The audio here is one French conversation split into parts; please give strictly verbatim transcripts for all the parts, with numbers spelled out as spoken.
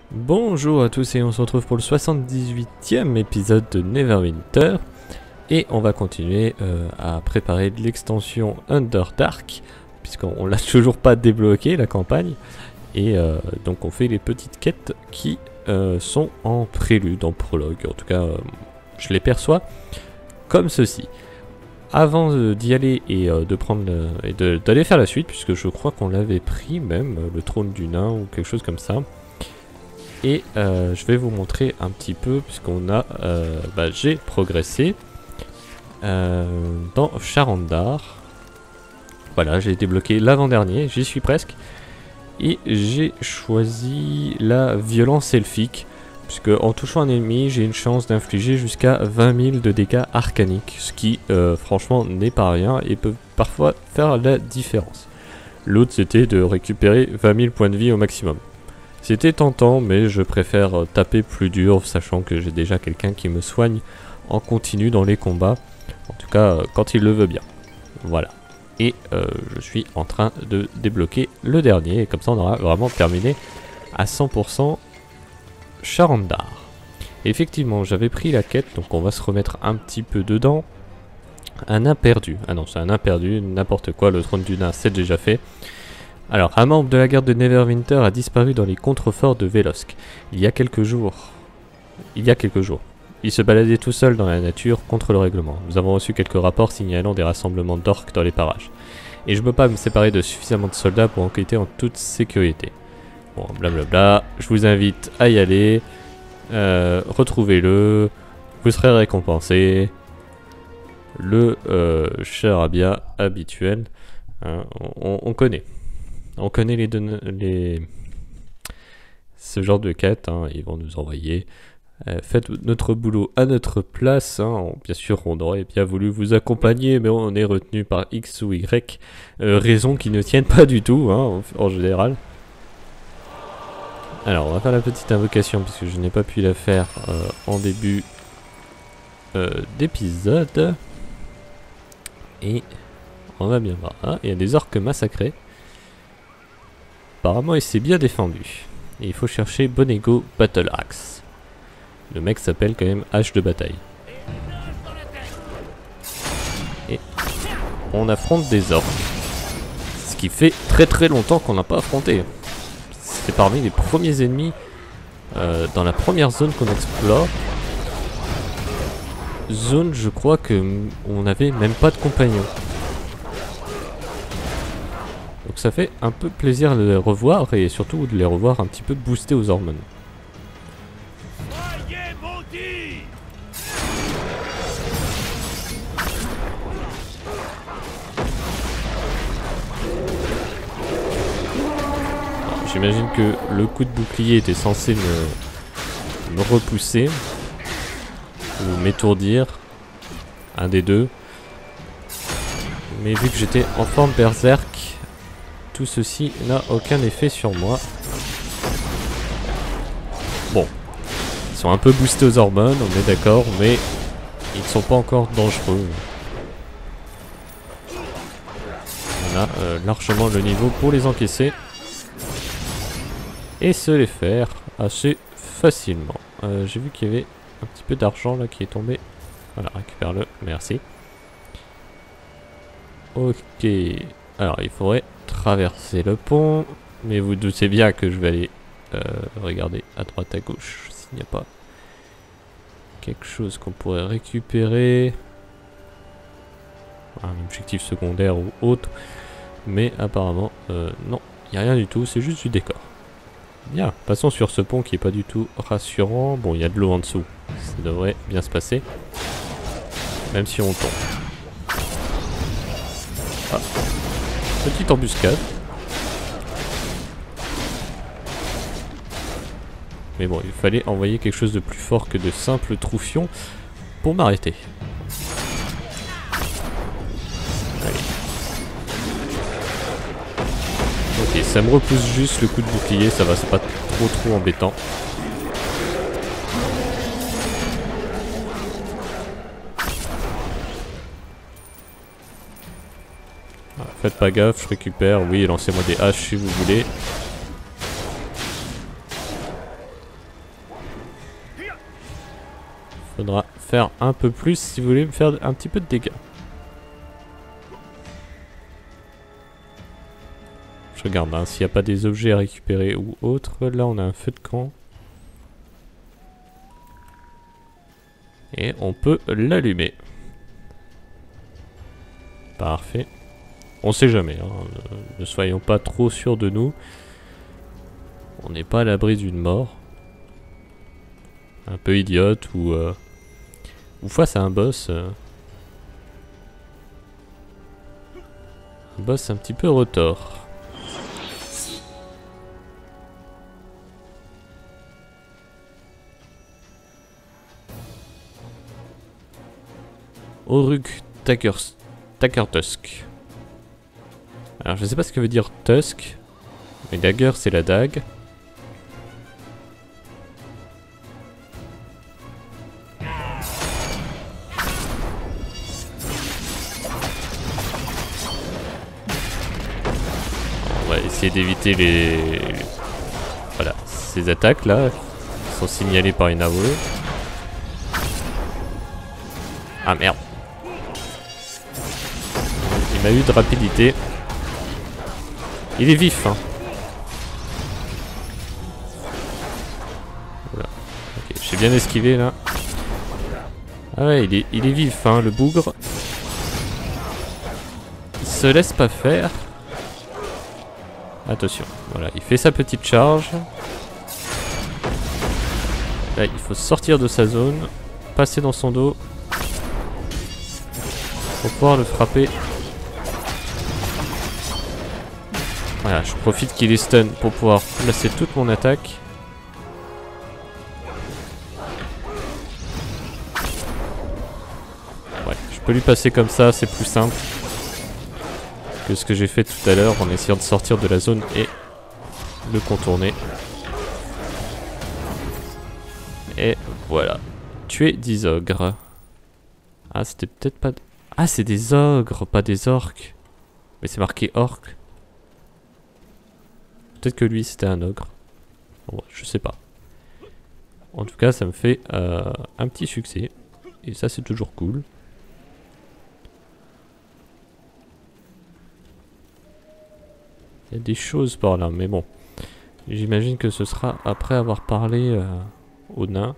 Bonjour à tous et on se retrouve pour le soixante-dix-huitième épisode de Neverwinter et on va continuer euh, à préparer l'extension Underdark puisqu'on l'a toujours pas débloqué la campagne et euh, donc on fait les petites quêtes qui euh, sont en prélude, en prologue, en tout cas euh, je les perçois comme ceci. Avant euh, d'y aller et euh, de prendre le, et d'aller faire la suite, puisque je crois qu'on l'avait pris même, euh, le trône du nain ou quelque chose comme ça. Et euh, je vais vous montrer un petit peu, puisqu'on a, euh, bah, j'ai progressé euh, dans Sharandar. Voilà, j'ai débloqué l'avant-dernier, j'y suis presque. Et j'ai choisi la violence elfique, puisque en touchant un ennemi, j'ai une chance d'infliger jusqu'à vingt mille de dégâts arcaniques, ce qui euh, franchement n'est pas rien et peut parfois faire la différence. L'autre c'était de récupérer vingt mille points de vie au maximum. C'était tentant, mais je préfère taper plus dur, sachant que j'ai déjà quelqu'un qui me soigne en continu dans les combats. En tout cas, quand il le veut bien. Voilà. Et euh, je suis en train de débloquer le dernier, et comme ça on aura vraiment terminé à cent pour cent Sharandar. Effectivement, j'avais pris la quête, donc on va se remettre un petit peu dedans. Un nain perdu. Ah non, c'est un nain perdu, n'importe quoi, le trône du nain, c'est déjà fait. Alors, un membre de la garde de Neverwinter a disparu dans les contreforts de Velosk. Il y a quelques jours. Il y a quelques jours. Il se baladait tout seul dans la nature contre le règlement. Nous avons reçu quelques rapports signalant des rassemblements d'orques dans les parages. Et je ne peux pas me séparer de suffisamment de soldats pour enquêter en toute sécurité. Bon, blablabla. Je vous invite à y aller. Euh, Retrouvez-le. Vous serez récompensé. Le euh, charabia habituel. Hein, on, on connaît. On connaît les, les ce genre de quêtes, hein, ils vont nous envoyer. Euh, faites notre boulot à notre place. Hein. Bien sûr, on aurait bien voulu vous accompagner, mais on est retenu par X ou Y, euh, raisons qui ne tiennent pas du tout, hein, en, en général. Alors, on va faire la petite invocation, puisque je n'ai pas pu la faire euh, en début euh, d'épisode. Et on va bien voir. Ah, il y a des orques massacrés. Apparemment il s'est bien défendu. Et il faut chercher Bonego Battle Axe. Le mec s'appelle quand même hache de bataille. Et on affronte des orques. Ce qui fait très très longtemps qu'on n'a pas affronté. C'est parmi les premiers ennemis euh, dans la première zone qu'on explore. Zone, je crois que on n'avait même pas de compagnons. Donc ça fait un peu plaisir de les revoir et surtout de les revoir un petit peu boostés aux hormones. J'imagine que le coup de bouclier était censé me, me repousser ou m'étourdir, un des deux. Mais vu que j'étais en forme berserk, tout ceci n'a aucun effet sur moi. Bon, ils sont un peu boostés aux hormones, on est d'accord, mais ils ne sont pas encore dangereux. On a euh, largement le niveau pour les encaisser et se les faire assez facilement. Euh, J'ai vu qu'il y avait un petit peu d'argent là qui est tombé. Voilà, récupère-le, merci. Ok, alors il faudrait traverser le pont, mais vous doutez bien que je vais aller euh, regarder à droite à gauche s'il n'y a pas quelque chose qu'on pourrait récupérer, un objectif secondaire ou autre, mais apparemment euh, non, il n'y a rien du tout, c'est juste du décor. Bien, passons sur ce pont qui est pas du tout rassurant. Bon, il y a de l'eau en dessous, ça devrait bien se passer, même si on tombe. Ah. Petite embuscade. Mais bon, il fallait envoyer quelque chose de plus fort que de simples troufions pour m'arrêter. Allez. Ok, ça me repousse juste le coup de bouclier, ça va, c'est pas trop trop embêtant. Faites pas gaffe, je récupère. Oui, lancez-moi des haches si vous voulez. Faudra faire un peu plus si vous voulez me faire un petit peu de dégâts. Je regarde hein, s'il n'y a pas des objets à récupérer ou autre. Là on a un feu de camp. Et on peut l'allumer. Parfait. On sait jamais, hein. Ne soyons pas trop sûrs de nous. On n'est pas à l'abri d'une mort. Un peu idiote ou... Euh, ou face à un boss... Euh, un boss un petit peu retors. Oruk Takertusk. Alors je sais pas ce que veut dire Tusk, mais dagger c'est la dague. On va essayer d'éviter les... Voilà, ces attaques là, qui sont signalées par une A O E. Ah merde. Il m'a eu de rapidité. Il est vif, hein. Voilà. Ok, j'ai bien esquivé là. Ah ouais, il est, il est vif, hein, le bougre. Il se laisse pas faire. Attention, voilà, il fait sa petite charge. Là, il faut sortir de sa zone, passer dans son dos pour pouvoir le frapper. Voilà, je profite qu'il est stun pour pouvoir placer toute mon attaque. Ouais, je peux lui passer comme ça, c'est plus simple que ce que j'ai fait tout à l'heure en essayant de sortir de la zone et le contourner. Et voilà. Tuer dix ogres. Ah, c'était peut-être pas... Ah, c'est des ogres, pas des orques. Mais c'est marqué orc. Peut-être que lui c'était un ogre. Bon, je sais pas. En tout cas, ça me fait euh, un petit succès. Et ça, c'est toujours cool. Il y a des choses par là, mais bon. J'imagine que ce sera après avoir parlé euh, aux nains.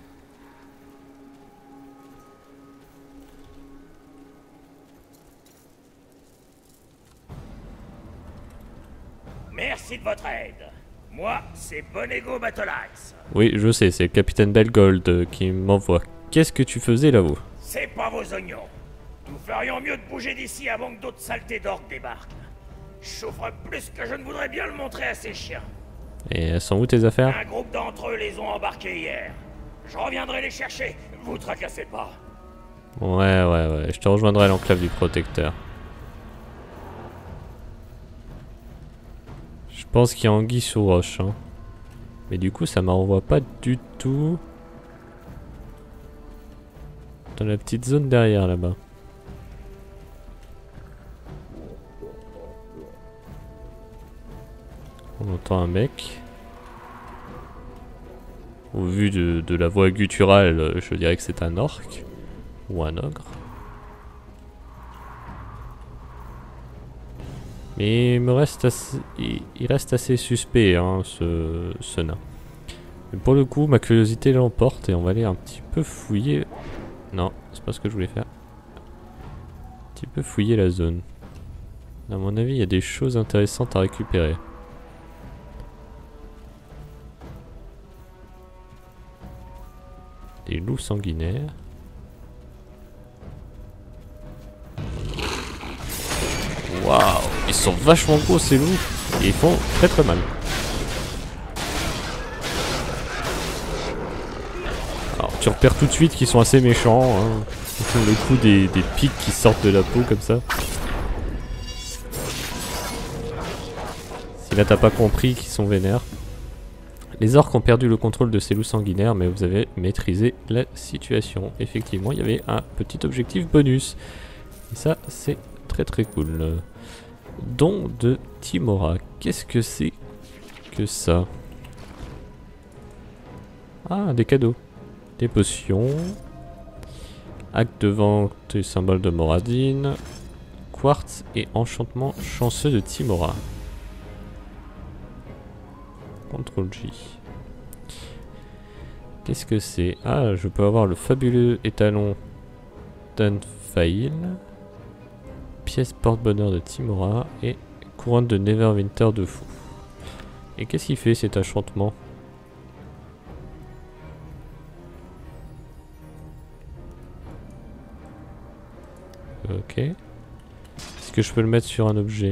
Merci de votre aide. Moi, c'est Bonego Battleaxe. Oui, je sais, c'est le capitaine Belgold euh, qui m'envoie. Qu'est-ce que tu faisais là-haut? C'est pas vos oignons. Nous ferions mieux de bouger d'ici avant que d'autres saletés d'orques débarquent. Je souffre plus que je ne voudrais bien le montrer à ces chiens. Et elles sont où tes affaires? Un groupe d'entre eux les ont embarqués hier. Je reviendrai les chercher, vous tracassez pas. Ouais, ouais, ouais, je te rejoindrai à l'enclave du protecteur. Je pense qu'il y a anguille sous roche, hein. Mais du coup, ça m'envoie pas du tout dans la petite zone derrière là-bas. On entend un mec. Au vu de, de la voix gutturale, je dirais que c'est un orc ou un ogre. Mais il me reste assez, il, il reste assez suspect, hein, ce, ce nain. Mais pour le coup, ma curiosité l'emporte et on va aller un petit peu fouiller. Non, c'est pas ce que je voulais faire. Un petit peu fouiller la zone. À mon avis, il y a des choses intéressantes à récupérer. Des loups sanguinaires. Waouh, ils sont vachement gros ces loups et ils font très très mal. Alors tu repères tout de suite qu'ils sont assez méchants, hein. Ils font le coup des, des pics qui sortent de la peau comme ça. Si là t'as pas compris qu'ils sont vénères. Les orques ont perdu le contrôle de ces loups sanguinaires, mais vous avez maîtrisé la situation. Effectivement, il y avait un petit objectif bonus. Et ça, c'est très très cool. Don de Timora. Qu'est-ce que c'est que ça? Ah, des cadeaux. Des potions. acte de vente et symbole de Moradin. Quartz et enchantement chanceux de Tymora. contrôle J. Qu'est-ce que c'est? Ah, je peux avoir le fabuleux étalon d'Anfail. Pièce porte-bonheur de Tymora et couronne de Neverwinter de fou. Et qu'est-ce qu'il fait cet enchantement? Ok. Est-ce que je peux le mettre sur un objet?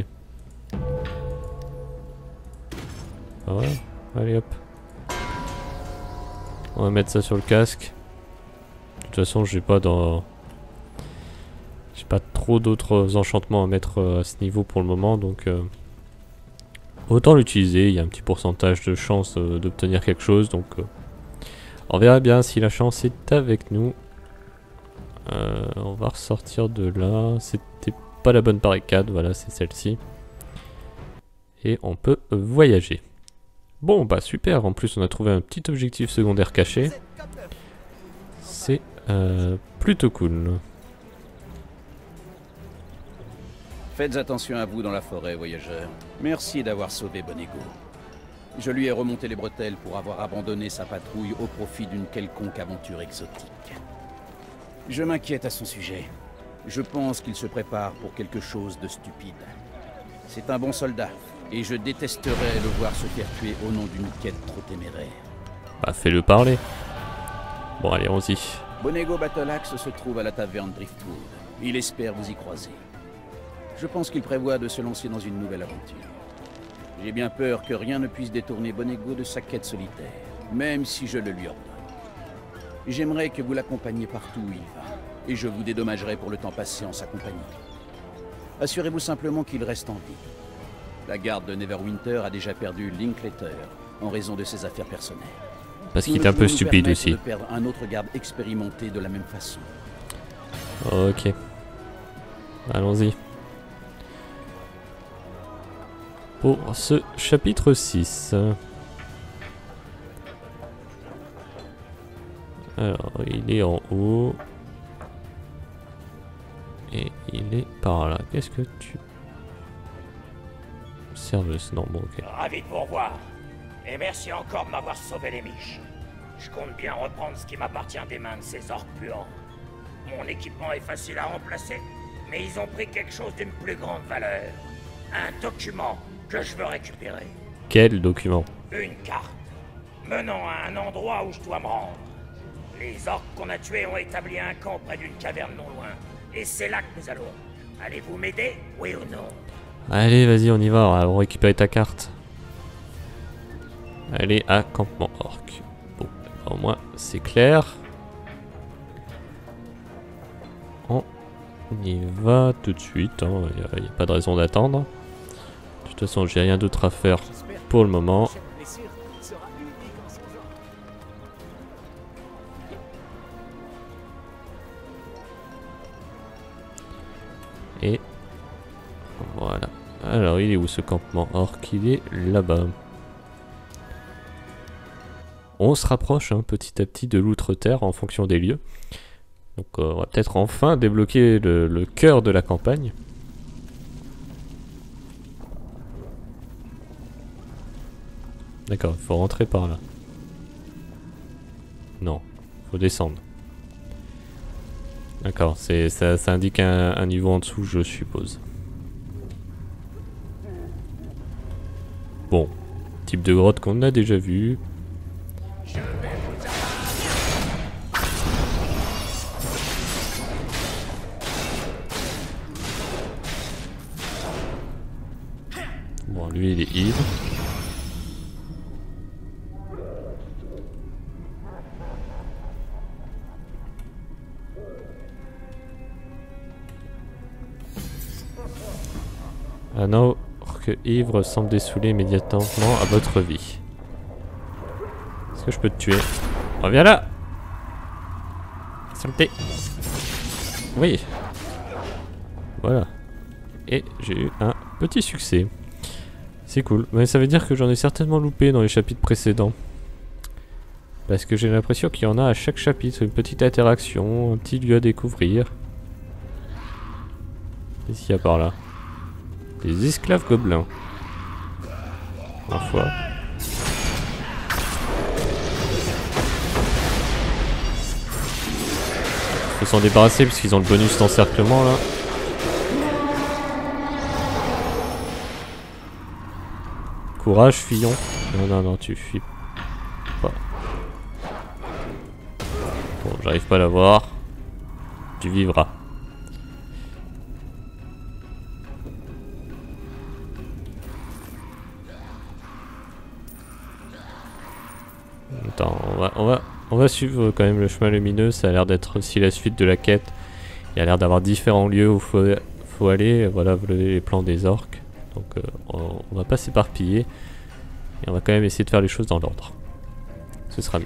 Ah ouais. Allez hop. On va mettre ça sur le casque. De toute façon, j'ai pas dans... J'ai pas trop d'autres enchantements à mettre euh, à ce niveau pour le moment, donc... Euh... Autant l'utiliser, il y a un petit pourcentage de chance euh, d'obtenir quelque chose, donc... Euh... On verra bien si la chance est avec nous. Euh, on va ressortir de là. C'était pas la bonne barricade, voilà, c'est celle-ci. Et on peut euh, voyager. Bon, bah super, en plus on a trouvé un petit objectif secondaire caché. C'est euh, plutôt cool. Faites attention à vous dans la forêt, voyageurs. Merci d'avoir sauvé Bonego. Je lui ai remonté les bretelles pour avoir abandonné sa patrouille au profit d'une quelconque aventure exotique. Je m'inquiète à son sujet. Je pense qu'il se prépare pour quelque chose de stupide. C'est un bon soldat, et je détesterais le voir se faire tuer au nom d'une quête trop téméraire. Bah fais-le parler. Bon allez, allons-y. Bonego Battleaxe se trouve à la taverne Driftwood. Il espère vous y croiser. Je pense qu'il prévoit de se lancer dans une nouvelle aventure. J'ai bien peur que rien ne puisse détourner Bonego de sa quête solitaire, même si je le lui ordonne. J'aimerais que vous l'accompagniez partout où il va, et je vous dédommagerai pour le temps passé en sa compagnie. Assurez-vous simplement qu'il reste en vie. La garde de Neverwinter a déjà perdu Linklater en raison de ses affaires personnelles. Parce qu'il est un peu stupide aussi. De perdre un autre garde expérimenté de la même façon. Ok. Allons-y. Pour ce chapitre six. Alors, il est en haut. Et il est par là. Qu'est-ce que tu... Serveuse, non, bon, ok. Ravi de vous revoir. Et merci encore de m'avoir sauvé les miches. Je compte bien reprendre ce qui m'appartient des mains de ces orques puants. Mon équipement est facile à remplacer, mais ils ont pris quelque chose d'une plus grande valeur. Un document que je veux récupérer. Quel document? Une carte menant à un endroit où je dois me rendre. Les orques qu'on a tués ont établi un camp près d'une caverne non loin. Et c'est là que nous allons. Allez-vous m'aider, oui ou non? Allez, vas-y, on y va, on va récupérer ta carte. Allez, à campement orc. Bon, au moins, c'est clair. On y va tout de suite, il hein. n'y a, a pas de raison d'attendre. De toute façon, j'ai rien d'autre à faire pour le moment. Et voilà. Alors, il est où ce campement orc? Il est là-bas. On se rapproche hein, petit à petit de l'outre-terre en fonction des lieux. Donc, euh, on va peut-être enfin débloquer le, le cœur de la campagne. D'accord, il faut rentrer par là. Non, faut descendre. D'accord, ça, ça indique un, un niveau en dessous, je suppose. Bon, type de grotte qu'on a déjà vu. Bon, lui il est ivre. Un orque ivre semble dessouler immédiatement à votre vie. Est-ce que je peux te tuer? Reviens là! Saleté! Oui! Voilà. Et j'ai eu un petit succès. C'est cool. Mais ça veut dire que j'en ai certainement loupé dans les chapitres précédents. Parce que j'ai l'impression qu'il y en a à chaque chapitre, une petite interaction, un petit lieu à découvrir. Qu'est-ce qu'il y a par là? Des esclaves gobelins. Ma foi. Faut s'en débarrasser parce qu'ils ont le bonus d'encerclement là. Courage, fillon. Non, non, non, tu fuis pas. Bon, j'arrive pas à l'avoir. Tu vivras. Attends, on va, on va, on va suivre quand même le chemin lumineux. Ça a l'air d'être aussi la suite de la quête. Il y a l'air d'avoir différents lieux où faut, faut aller. Voilà, vous avez les plans des orques. Donc euh, on, on va pas s'éparpiller. Et on va quand même essayer de faire les choses dans l'ordre. Ce sera mieux.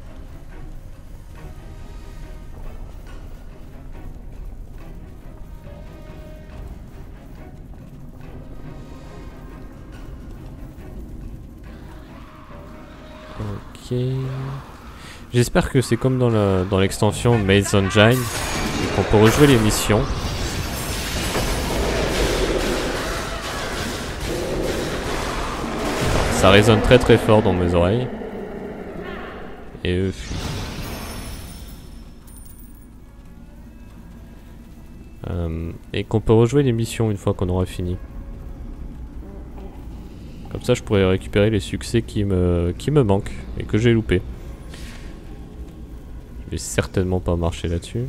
Ok. J'espère que c'est comme dans la, dans l'extension Maze Engine et qu'on peut rejouer les missions. Ça résonne très très fort dans mes oreilles. Et eux fuient. Euh, et qu'on peut rejouer les missions une fois qu'on aura fini. Comme ça je pourrais récupérer les succès qui me, qui me manquent et que j'ai loupé. Je vais certainement pas marcher là-dessus.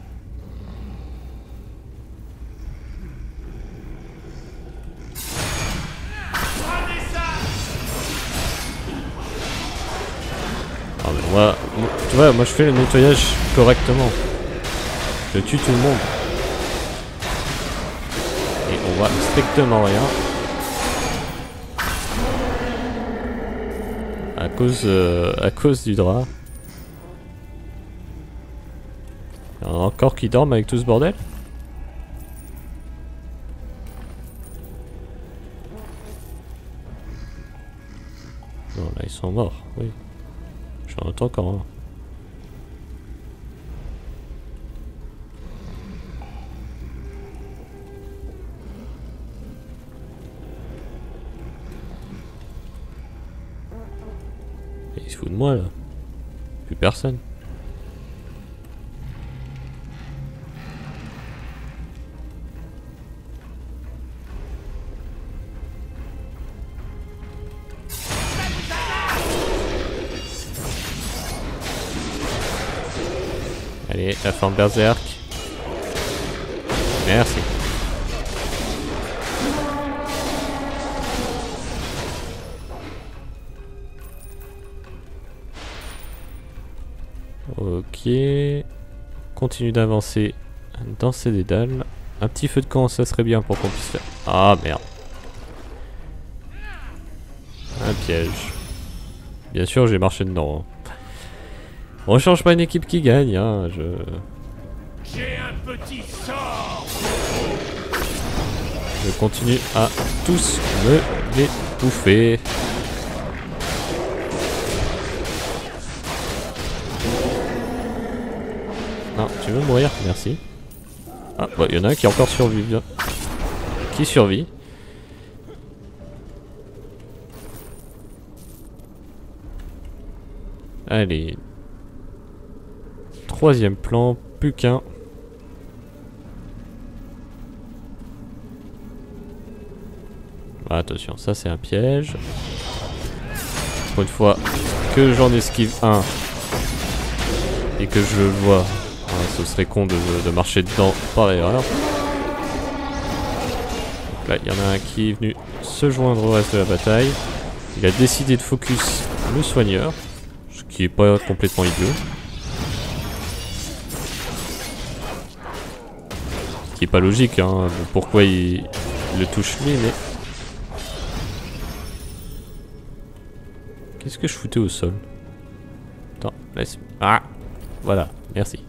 Ah mais moi, tu vois, moi je fais le nettoyage correctement. Je tue tout le monde. Et on voit strictement rien. À cause, euh, à cause du drap. Il y en a encore qui dorment avec tout ce bordel. Non, là ils sont morts, oui. J'en entends encore un. Il se fout de moi là. Plus personne. Allez, la forme berserk. Merci. Ok. Continue d'avancer dans ces dédales. Un petit feu de camp, ça serait bien pour qu'on puisse faire. Ah merde. Un piège. Bien sûr, j'ai marché dedans. Hein. On change pas une équipe qui gagne, hein. Je. J'ai un petit sort. Je continue à tous me les bouffer. Non, tu veux mourir? Merci. Ah, bah, il y en a un qui a encore survécu. Qui survit. Allez. Troisième plan, plus qu'un. Ah, attention, ça c'est un piège. Pour une fois que j'en esquive un et que je le vois. Ah, ce serait con de, de marcher dedans par erreur. Donc là, il y en a un qui est venu se joindre au reste de la bataille. Il a décidé de focus le soigneur, ce qui est pas complètement idiot. Ce qui est pas logique, hein. Pourquoi il, il le touche lui, mais... Qu'est-ce que je foutais au sol? Attends, laisse... Ah! Voilà, merci.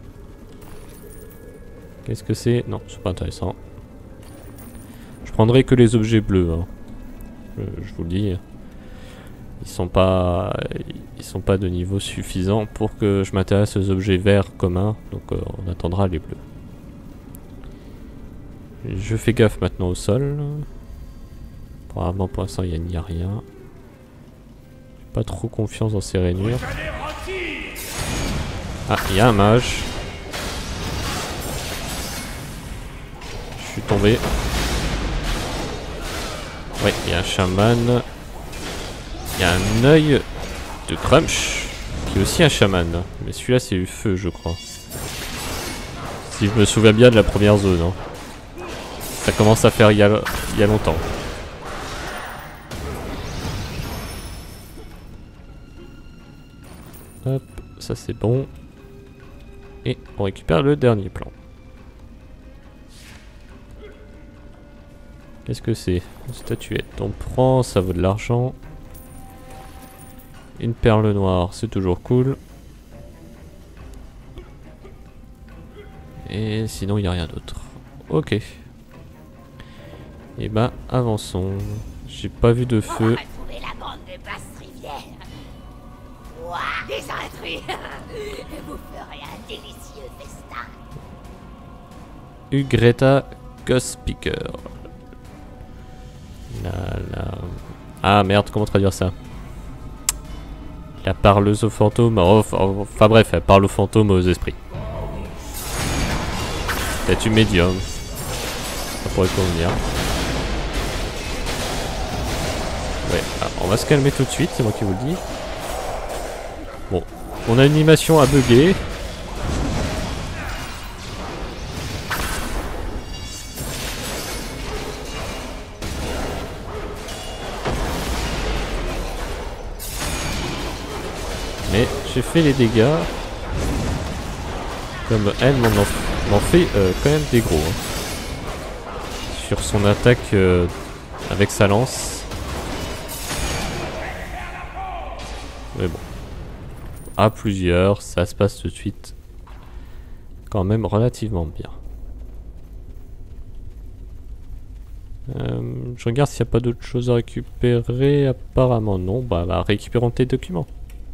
Qu'est-ce que c'est? Non, c'est pas intéressant. Je prendrai que les objets bleus, hein. je, je vous le dis. Ils sont pas... ils sont pas de niveau suffisant pour que je m'intéresse aux objets verts communs, donc euh, on attendra les bleus. Je fais gaffe maintenant au sol. Apparemment pour l'instant il n'y a, a rien. J'ai pas trop confiance dans ces rainures. Ah, il y a un mage. Je suis tombé. Ouais, il y a un chaman. Il y a un œil de Crunch, qui est aussi un chaman. Mais celui-là, c'est du feu, je crois. Si je me souviens bien de la première zone. Hein. Ça commence à faire il y a, il y a longtemps. Hop, ça c'est bon. Et on récupère le dernier plan. Qu'est-ce que c'est? Une statuette. On prend, ça vaut de l'argent. Une perle noire, c'est toujours cool. Et sinon, il n'y a rien d'autre. Ok. Et bah, avançons. J'ai pas vu de feu. La bande de Basse-Rivière. Ouah, des intrus. Vous ferez un délicieux festin. Ugreta Ghost-Speaker. La, la... Ah merde, comment traduire ça? La parleuse aux fantômes. Oh, enfin bref, elle parle aux fantômes, aux esprits. Peut-être une médium. Ça pourrait convenir. Ouais, ah, on va se calmer tout de suite, c'est moi qui vous le dis. Bon, mon animation a bugué. Mais j'ai fait les dégâts. Comme elle m'en fait euh, quand même des gros. Hein. Sur son attaque euh, avec sa lance. Mais bon. À plusieurs, ça se passe tout de suite. Quand même relativement bien. Euh, je regarde s'il n'y a pas d'autre chose à récupérer. Apparemment non. Bah, bah récupérons tes documents.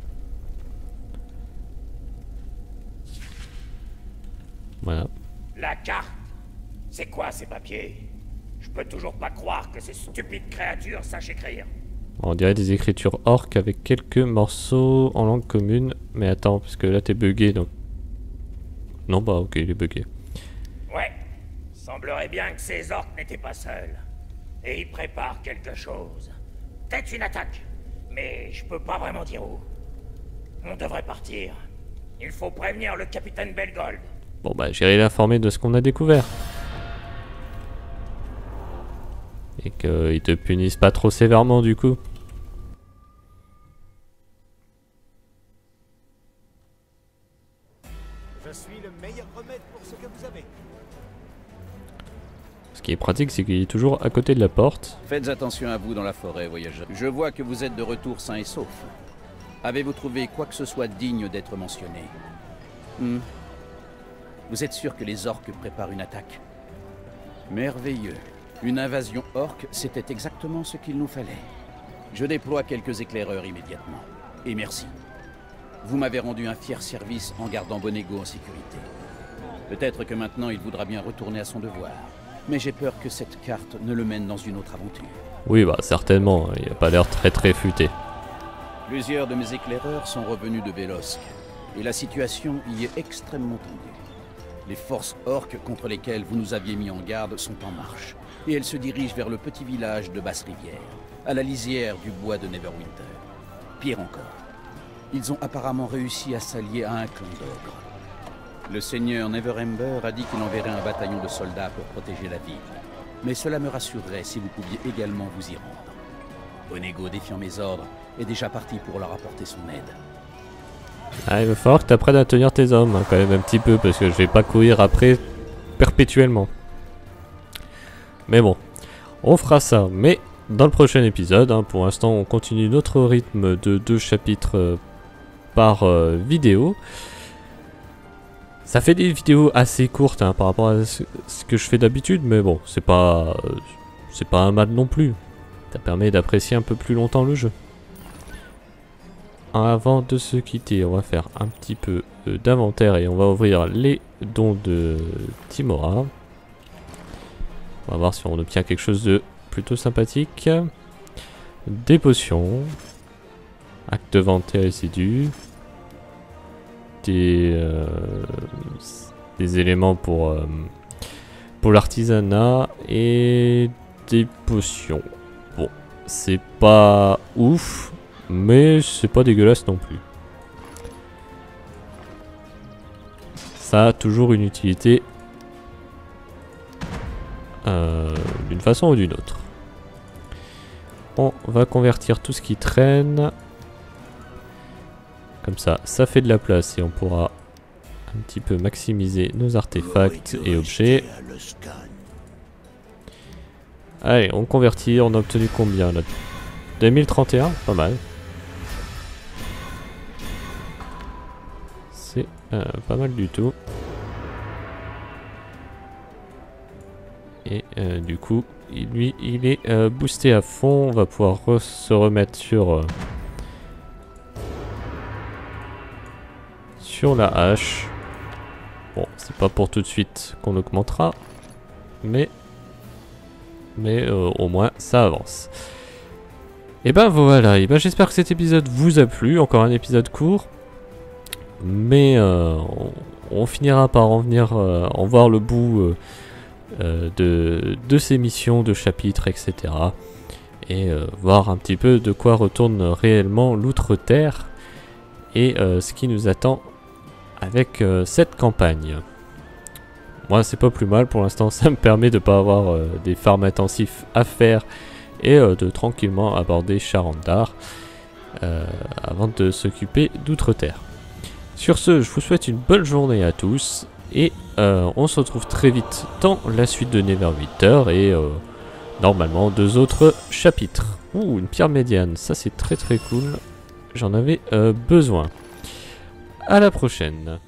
Voilà. La carte. C'est quoi ces papiers? Je peux toujours pas croire que ces stupides créatures sachent écrire. On dirait des écritures orques avec quelques morceaux en langue commune. Mais attends, parce que là t'es bugué donc. Non bah ok, il est bugué. Ouais. Semblerait bien que ces orques n'étaient pas seuls. Et ils préparent quelque chose. Peut-être une attaque. Mais je peux pas vraiment dire où. On devrait partir. Il faut prévenir le capitaine Belgold. Bon bah j'irai l'informer de ce qu'on a découvert. Et qu'ils te punissent pas trop sévèrement du coup. Je suis le meilleur remède pour ce que vous avez. Ce qui est pratique, c'est qu'il est toujours à côté de la porte. Faites attention à vous dans la forêt, voyageurs. Je vois que vous êtes de retour sain et sauf. Avez-vous trouvé quoi que ce soit digne d'être mentionné? hmm. Vous êtes sûr que les orques préparent une attaque? Merveilleux. Une invasion orque, c'était exactement ce qu'il nous fallait. Je déploie quelques éclaireurs immédiatement. Et merci. Vous m'avez rendu un fier service en gardant Bonego en sécurité. Peut-être que maintenant il voudra bien retourner à son devoir. Mais j'ai peur que cette carte ne le mène dans une autre aventure. Oui bah certainement, il a pas l'air très très futé. Plusieurs de mes éclaireurs sont revenus de Velosk. Et la situation y est extrêmement tendue. Les forces orques contre lesquelles vous nous aviez mis en garde sont en marche. Et elles se dirigent vers le petit village de Basse-Rivière, à la lisière du bois de Neverwinter. Pire encore, ils ont apparemment réussi à s'allier à un clan d'ogres. Le seigneur Neverember a dit qu'il enverrait un bataillon de soldats pour protéger la ville. Mais cela me rassurerait si vous pouviez également vous y rendre. Bonego, défiant mes ordres, est déjà parti pour leur apporter son aide. Ah, il va falloir que tu apprennes à tenir tes hommes, hein, quand même un petit peu, parce que je vais pas courir après perpétuellement. Mais bon, on fera ça, mais dans le prochain épisode, hein, pour l'instant on continue notre rythme de deux chapitres euh, par euh, vidéo. Ça fait des vidéos assez courtes hein, par rapport à ce, ce que je fais d'habitude, mais bon, c'est pas, euh, c'est pas un mal non plus. Ça permet d'apprécier un peu plus longtemps le jeu. avant de se quitter, on va faire un petit peu euh, d'inventaire et on va ouvrir les dons de Tymora. On va voir si on obtient quelque chose de plutôt sympathique. Des potions. Acte de vente et résidus. Des, euh, des éléments pour, euh, pour l'artisanat et des potions. Bon, c'est pas ouf, mais c'est pas dégueulasse non plus. Ça a toujours une utilité euh, d'une façon ou d'une autre. On va convertir tout ce qui traîne. Comme ça, ça fait de la place et on pourra un petit peu maximiser nos artefacts et objets. Allez, on convertit. On a obtenu combien là? deux mille trente et un, pas mal. C'est euh, pas mal du tout. Et euh, du coup, il, lui, il est euh, boosté à fond. On va pouvoir re se remettre sur... Euh, sur la hache. Bon, c'est pas pour tout de suite qu'on augmentera, mais mais euh, au moins ça avance. Et ben voilà, et ben j'espère que cet épisode vous a plu. Encore un épisode court, mais euh, on, on finira par en venir euh, en voir le bout euh, euh, de, de ces missions, de chapitres, et cetera. Et euh, voir un petit peu de quoi retourne réellement l'Outre-Terre et euh, ce qui nous attend avec euh, cette campagne. Moi c'est pas plus mal pour l'instant, ça me permet de pas avoir euh, des farms intensifs à faire et euh, de tranquillement aborder Sharandar euh, avant de s'occuper d'Outre-Terre. Sur ce, je vous souhaite une bonne journée à tous et euh, on se retrouve très vite dans la suite de Neverwinter et euh, normalement deux autres chapitres. Ouh, une pierre médiane, ça c'est très très cool, j'en avais euh, besoin. À la prochaine.